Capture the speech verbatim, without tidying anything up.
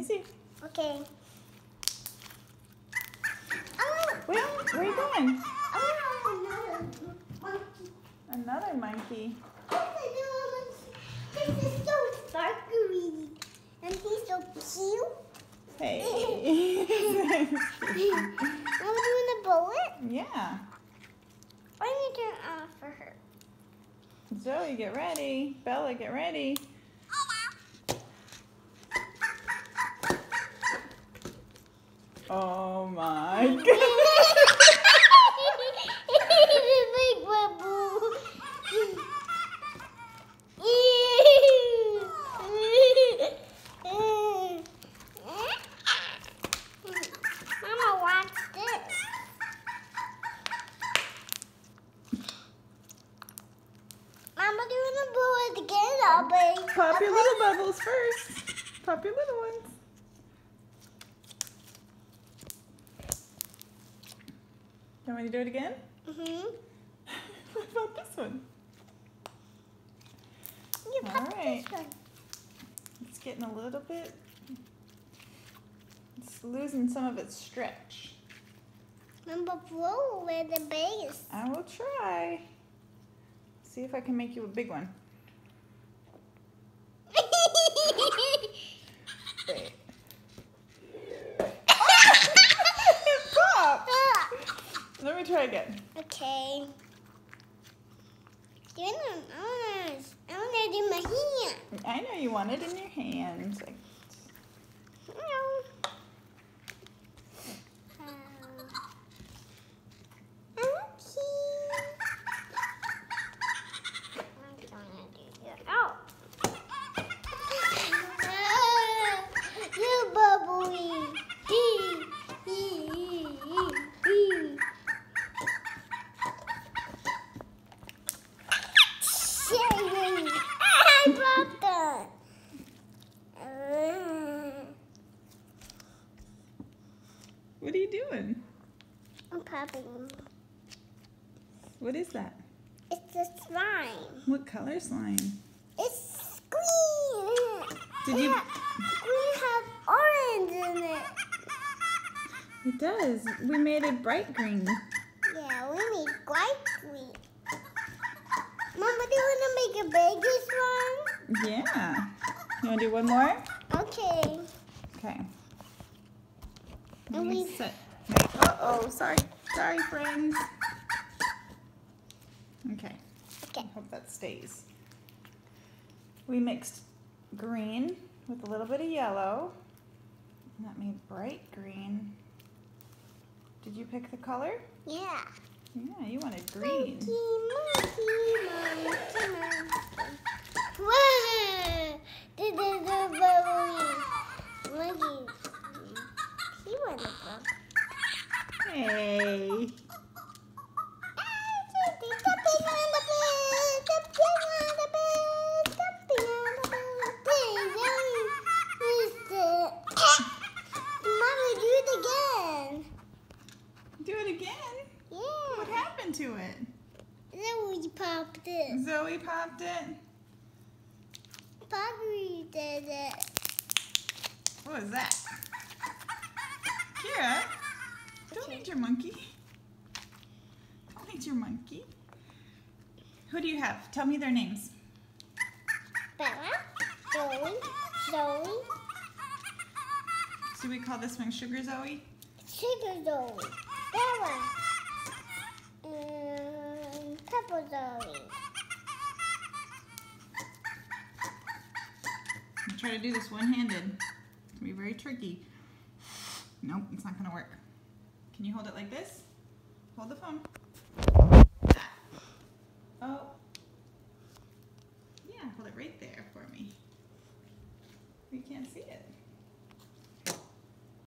see. Okay. Wait, where are you going? I want another monkey. Another monkey. This is so sparkly. And he's so cute. Hey. I'm doing a bullet. Yeah. I need to turn off for her. Zoe, get ready. Bella, get ready. Oh my god. Big bubble. Mama, watch this. Mama doing the bullet again, I'll be. Pop your little bubbles first. Pop your little ones. You want me to do it again? Mm-hmm. What about this one? You All pop right. this one. It's getting a little bit, it's losing some of its stretch. Number four with the base. I will try. See if I can make you a big one. Wait. It popped. Let me try again. Okay. Doing them. I wanna, I wanna do my hand. I know you want it in your hands. Like, No. Uh, okay. I'm gonna do that. Oh. Ah, you bubbly. Ee, ee, ee, ee, ee. Yay. I dropped that. Uh, what are you doing? I'm popping. What is that? It's a slime. What color slime? It's green. Did you? Green have orange in it. It does. We made it bright green. Yeah, we made white green. Mama, do you want to make a biggest one? Yeah. You want to do one more? Okay. Okay. And Let me we- set. Uh oh, sorry. Sorry, friends. Okay. Okay. I hope that stays. We mixed green with a little bit of yellow. And that made bright green. Did you pick the color? Yeah. Yeah, you wanted green. Monkey, monkey, monkey, monkey. Whoa! This is a bubbly. Monkey. He wanted bubble. Hey. Jumping on the bed, jumping on the bed, jumping on the bed. Please, Mister. Mommy, do it again. Do it again? What Yeah. happened to it? Then we popped it. Zoe popped it. Poppy did it. What was that? Kira, don't eat your monkey. Don't eat your monkey. Who do you have? Tell me their names. Bella, Zoe, Zoe, Should we call this one Sugar Zoe? Sugar Zoe, Bella, and Pepper Zoe. I'll try to do this one-handed. It's gonna be very tricky. Nope, it's not gonna work. Can you hold it like this? Hold the phone. Oh. Yeah, hold it right there for me. You can't see it.